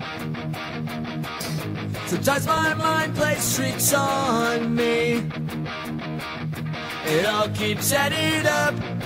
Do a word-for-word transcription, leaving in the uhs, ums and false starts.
Sometimes my mind plays tricks on me. It all keeps adding up.